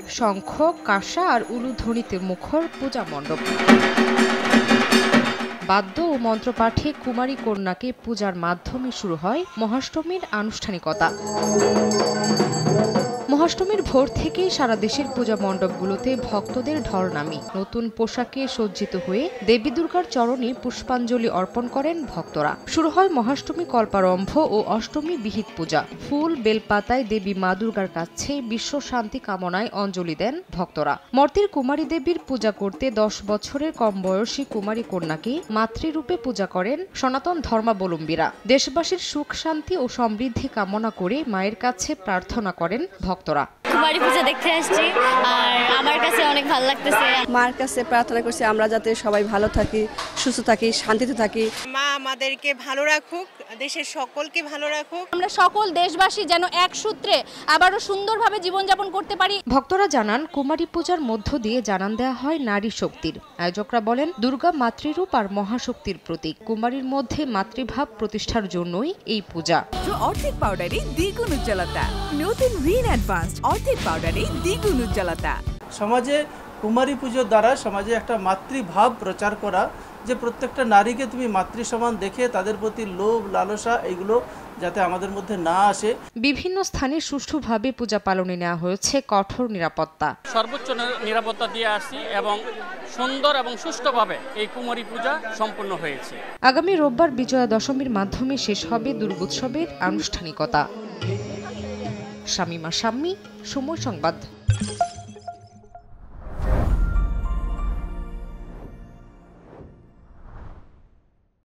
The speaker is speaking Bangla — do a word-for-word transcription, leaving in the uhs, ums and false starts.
শঙ্খ, কাঁসা আর উলুধ্বনিতে মুখর পূজা মণ্ডপ। বাদ্য ও মন্ত্রপাঠে কুমারী কন্যাকে পূজার মাধ্যমে শুরু হয় মহাষ্টমীর আনুষ্ঠানিকতা। মহাষ্টমীর ভোর থেকেই সারা দেশের পূজা মণ্ডপগুলোতে ভক্তদের ঢল নামে। নতুন পোশাকে সজ্জিত হয়ে দেবী দুর্গার চরণে পুষ্পাঞ্জলি অর্পণ করেন ভক্তরা। শুরু হয় মহাষ্টমী কল্পারম্ভ ও অষ্টমী বিহিত পূজা। ফুল বেলপাতায় দেবী মা দুর্গার কাছে বিশ্ব শান্তি কামনায় অঞ্জলি দেন ভক্তরা। মর্তির কুমারী দেবীর পূজা করতে দশ বছরের কম বয়সী কুমারী কন্যাকে মাতৃরূপে পূজা করেন সনাতন ধর্মাবলম্বীরা। দেশবাসীর সুখ শান্তি ও সমৃদ্ধি কামনা করে মায়ের কাছে প্রার্থনা করেন ভক্তরা। কুমারী পূজা দেখতে আসছি আর আমার কাছে অনেক ভালো লাগতেছে। মার কাছে প্রার্থনা করছি আমরা যাতে সবাই ভালো থাকি, সুস্থ থাকি, শান্তিতে থাকি। মা আমাদেরকে ভালো রাখুক, দেশের সকলকে ভালো রাখুক। আমরা সকল দেশবাসী যেন এক সূত্রে আবারও সুন্দরভাবে জীবনযাপন করতে পারি। ভক্তরা জানান, কুমারী পূজার মধ্য দিয়ে জানান দেওয়া হয় নারী শক্তির। আয়োজকরা বলেন, দুর্গা মাতৃরূপ আর মহাশক্তির প্রতীক। কুমারীর মধ্যে মাতৃভাব প্রতিষ্ঠার জন্যই এই পূজা। অর্ধেক পাউডারে দ্বিগুণ উজ্জ্বলতা, নতুন রিন অ্যাডভান্সড অর্ধেক পাউডারে দ্বিগুণ উজ্জ্বলতা। সমাজে কুমারী পুজোর দ্বারা সমাজে একটা মাতৃভাব প্রচার করা, যে প্রত্যেকটা নারীকে তুমি মাতৃ সমান দেখে তাদের প্রতি লোভ লালসা এগুলো যাতে আমাদের মধ্যে না আসে। বিভিন্ন স্থানে সুষ্ঠুভাবে পূজা পালনে নেওয়া হয়েছে কঠোর নিরাপত্তা। সর্বোচ্চ নিরাপত্তা দিয়ে আসছি এবং সুন্দর এবং সুষ্ঠুভাবে এই কুমারী পূজা সম্পন্ন হয়েছে। আগামী রোববার বিজয়া দশমীর মাধ্যমে শেষ হবে দুর্গোৎসবের আনুষ্ঠানিকতা। শামিমা শাম্মী, সময় সংবাদ।